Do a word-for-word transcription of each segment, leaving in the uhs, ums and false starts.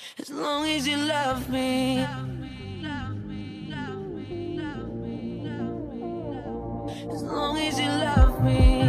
As long as you love me. As long as you love me.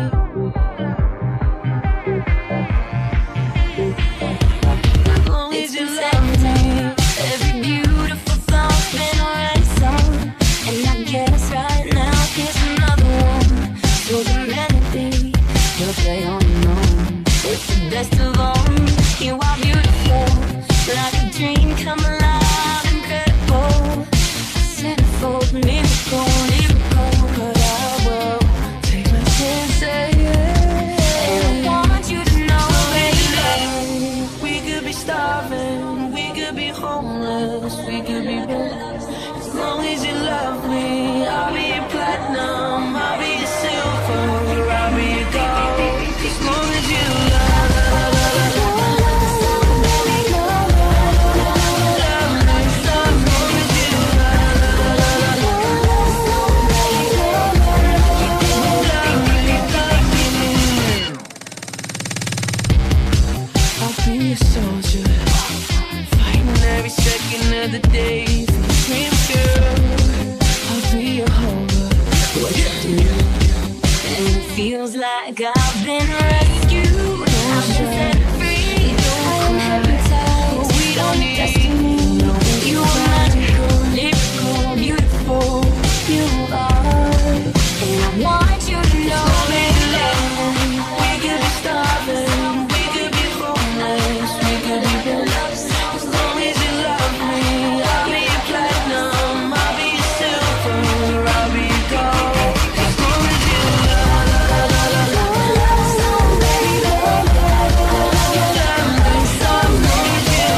As long as you love me. Every beautiful song's been already sung, and I guess right now here's another one. So the melody you'll play on your own. It's the best of all. You are beautiful, like a dream come alive, incredible, centerfold, miracle, miracle. But I will take my chances, and I want you to know, baby, we could be starving, we could be homeless, we could be blessed. As long as you love me, I'll be your platinum, I'll be your silver, I'll be your gold. As long as you love me. Be a soldier, fighting every second of the day for the dream, girl. I'll be your homer, what you do. and it feels like I've been rescued. I've been set free. I am hypnotized. We don't need destiny. You are magical, lyrical, beautiful. You are, and I want you to know, baby, we could be starving, we could be homeless, we could be blessed. As long as you love me, I'll be your platinum, I'll be your silver, I'll be your gold. As long as you love me, so baby, love me, so long as you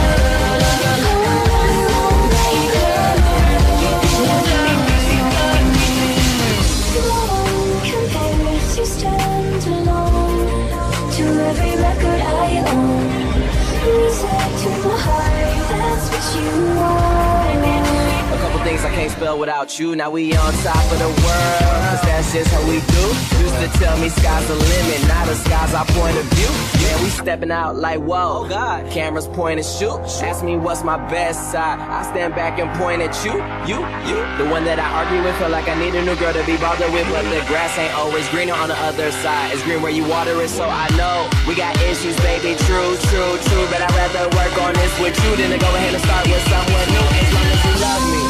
compares, you stand alone to every record I own. Music to my heart, that's what you are. A couple things I can't spell without you. Now we on top of the world, cause that's just how we do. Used to tell me sky's the limit, now the sky's our point of view. Man, we stepping out like whoa, God. Cameras point and shoot. Ask me what's my best side, I stand back and point at you, you, you. The one that I argue with, feel like I need a new girl to be bothered with. But the grass ain't always greener on the other side. It's green where you water it, so I know we got issues, baby, true, true, true. But I'd rather work on this with you than to go ahead and start with someone new. As long as you love me.